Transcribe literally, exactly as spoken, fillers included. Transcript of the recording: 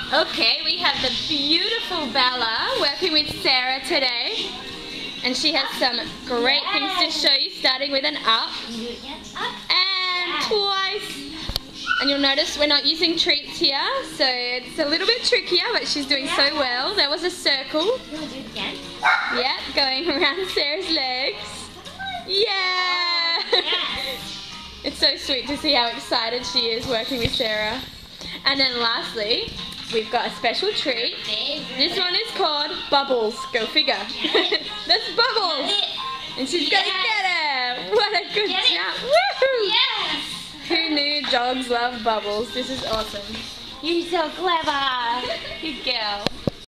Okay, we have the beautiful Bella working with Sarah today. And she has some great Yes. things to show you, starting with an up and Yes. twice. And you'll notice we're not using treats here, so it's a little bit trickier, but she's doing so well. There was a circle. You want to do it again? Yeah, going around Sarah's legs. Yeah! Yes. It's so sweet to see how excited she is working with Sarah. And then lastly, we've got a special treat. This one is called Bubbles. Go figure. That's Bubbles. And she's going to get it. What a good Get it? job. Woohoo! Yes. Who knew dogs love bubbles? This is awesome. You're so clever. Good girl.